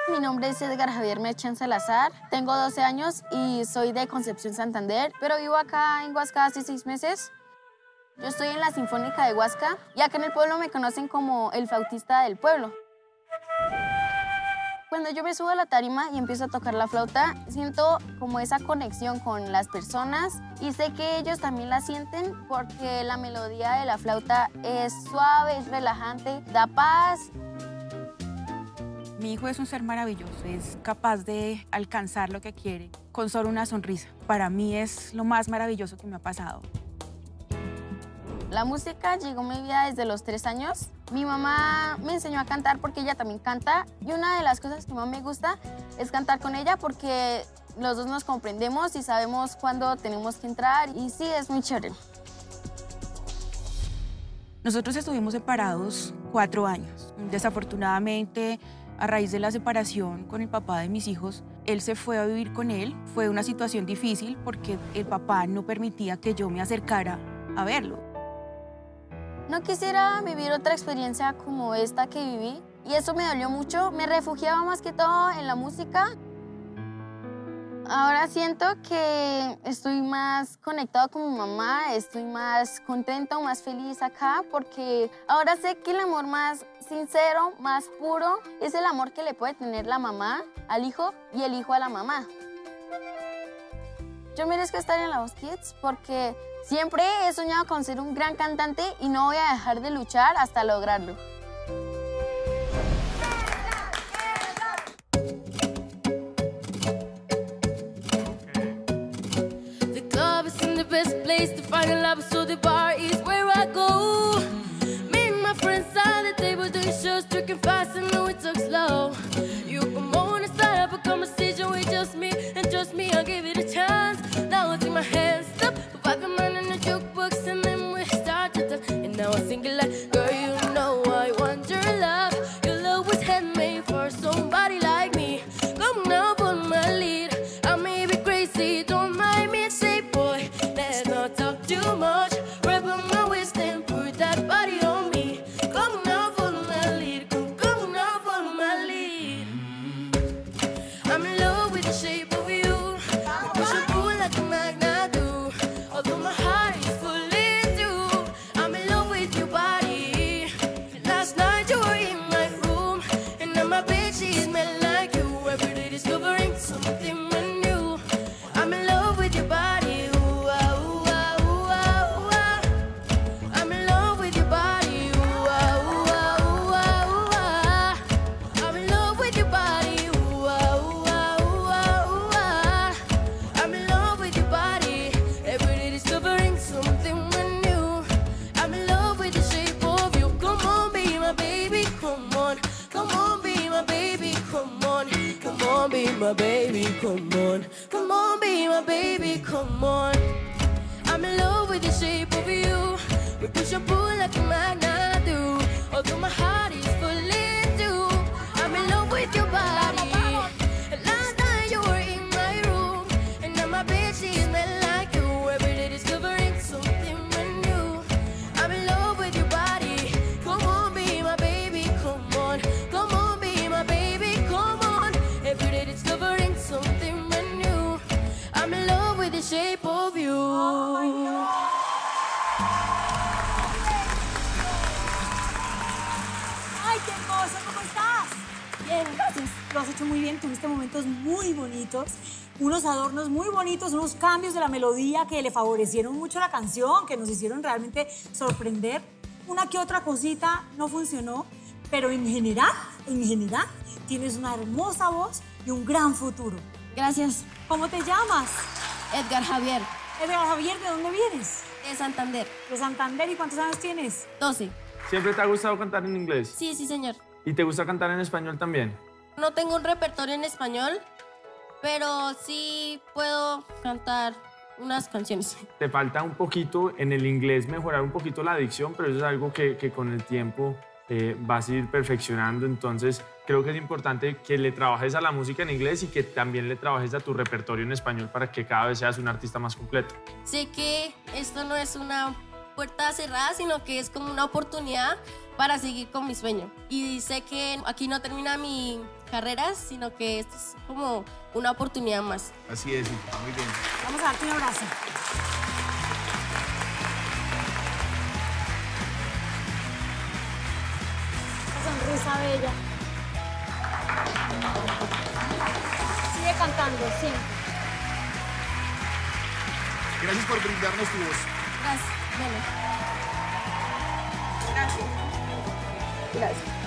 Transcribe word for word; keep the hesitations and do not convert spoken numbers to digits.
Mi nombre es Edgar Javier Merchán Salazar, tengo doce años y soy de Concepción, Santander, pero vivo acá en Huasca hace seis meses. Yo estoy en la Sinfónica de Huasca y acá en el pueblo me conocen como el flautista del pueblo. Cuando yo me subo a la tarima y empiezo a tocar la flauta, siento como esa conexión con las personas y sé que ellos también la sienten porque la melodía de la flauta es suave, es relajante, da paz. Mi hijo es un ser maravilloso, es capaz de alcanzar lo que quiere con solo una sonrisa. Para mí es lo más maravilloso que me ha pasado. La música llegó a mi vida desde los tres años. Mi mamá me enseñó a cantar porque ella también canta y una de las cosas que más me gusta es cantar con ella porque los dos nos comprendemos y sabemos cuándo tenemos que entrar y sí, es muy chévere. Nosotros estuvimos separados cuatro años. Desafortunadamente, a raíz de la separación con el papá de mis hijos, él se fue a vivir con él. Fue una situación difícil porque el papá no permitía que yo me acercara a verlo. No quisiera vivir otra experiencia como esta que viví y eso me dolió mucho. Me refugiaba más que todo en la música. Ahora siento que estoy más conectado con mi mamá, estoy más contenta, más feliz acá porque ahora sé que el amor más sincero, más puro, es el amor que le puede tener la mamá al hijo y el hijo a la mamá. Yo merezco estar en La Voz Kids porque siempre he soñado con ser un gran cantante y no voy a dejar de luchar hasta lograrlo. Best place to find a love, so the bar is where I go. Me and my friends at the table doing shows, drinking fast and no, we talk slow. You come on and start up a conversation with just me, and just me, I'll give it a chance. Now I take my hands up, put back a man in the jukebox, and then we start to talk. And now I sing it like, girl, you know I want your love. Your love was handmade for somebody like me. Come now, follow my lead. I may be crazy, don't mind me, say boy. Let's not talk too much. Wrap up my waist and put that body on me. Come now, follow my lead. Come, come now, follow my lead. I'm in love with the shape of you. You push and pull like a magnet do. Although my heart is full into. I'm in love with your body. Last night you were in my room, and now my bed sheets smell like you. Every day discovering something new. I'm in love with your body. Be my baby, come on. Come on, be my baby, come on. I'm in love with the shape of you. We push and pull like a magnet do. Although my heart is full into. I'm in love with your body. Last night you were in my room, and now my bed sheets smell like you. Every day discovering something new. I'm in love with your body. Come on, be my baby, come on. Come on, be my baby, come on. Every day discovering something brand new. I'm in love with the shape of you. Oh, ¡ay, qué hermoso! ¿Cómo estás? Bien, gracias. Lo has hecho muy bien, tuviste momentos muy bonitos, unos adornos muy bonitos, unos cambios de la melodía que le favorecieron mucho la canción, que nos hicieron realmente sorprender. Una que otra cosita no funcionó, pero en general, en general, tienes una hermosa voz y un gran futuro. Gracias. ¿Cómo te llamas? Edgar Javier. Edgar Javier, ¿de dónde vienes? De Santander. De Santander. ¿Y cuántos años tienes? doce. ¿Siempre te ha gustado cantar en inglés? Sí, sí, señor. ¿Y te gusta cantar en español también? No tengo un repertorio en español, pero sí puedo cantar unas canciones. Te falta un poquito en el inglés, mejorar un poquito la dicción, pero eso es algo que, que con el tiempo eh, vas a ir perfeccionando. Entonces, creo que es importante que le trabajes a la música en inglés y que también le trabajes a tu repertorio en español para que cada vez seas un artista más completo. Sé que esto no es una puerta cerrada, sino que es como una oportunidad para seguir con mi sueño. Y sé que aquí no termina mi carrera, sino que esto es como una oportunidad más. Así es, hija, muy bien. Vamos a darte un abrazo. Esa sonrisa bella. Sigue cantando, siempre. Gracias por brindarnos tu voz. Gracias. Bueno. Gracias. Gracias.